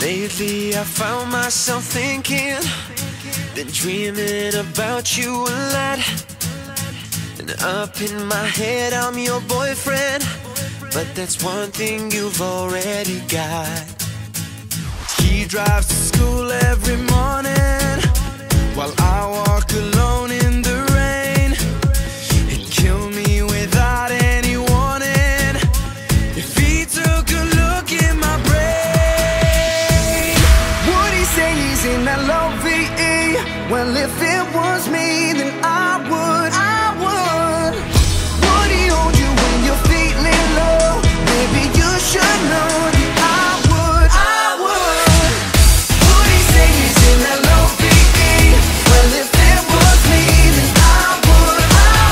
Lately I found myself thinking, been dreaming about you a lot. And up in my head I'm your boyfriend, but that's one thing you've already got. He drives to school every morning while I walk alone in the rain. He'd kill me without any warning if he took a look in my brain. Would he say he's in that love-VE? Well, if it was me, then I would. Would he hold you when you're feeling low? Maybe you should know that I would. Would he say he's in that love-VE? Well, if it was me, then I would.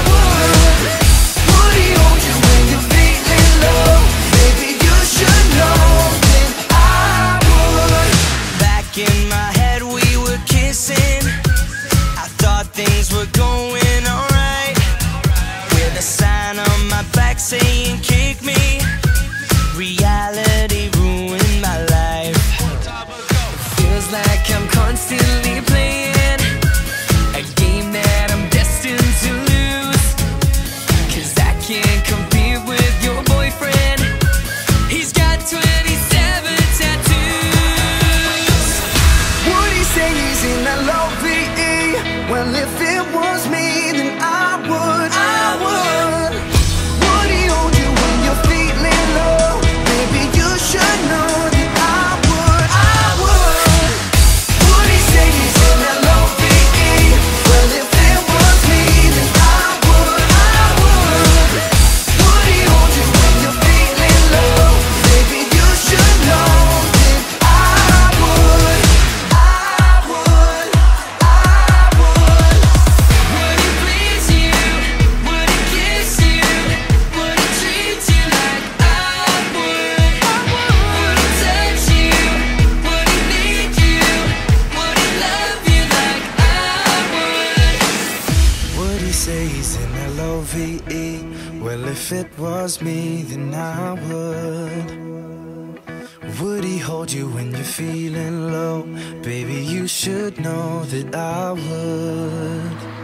Would he hold you when you're feeling low? Maybe you should know that I would. Back in my head we were kissing, I thought things were going alright, with a sign on my back saying kick me. Reality ruined my life. Feels like I'm constantly playing a game that I'm destined to lose, 'cause I can't compete with your boyfriend. He's got 27 tattoos. Would he say he's in that love-VE? Well, if it was me, then I would. Would he hold you when you're feeling low? Maybe you should know that I would. Would he say he's in that love-VE? Well, if it was me, then I would. Would he hold you when you're feeling low? Maybe you should know that I would. Would he please you? Would he kiss you? Would he treat you like I would? Would he touch you? Would he need you? Would he love you like I would? Would he say he's in that love-VE? Well, if it was me, then I would. Would he hold you when you're feeling low? Baby, you should know that I would.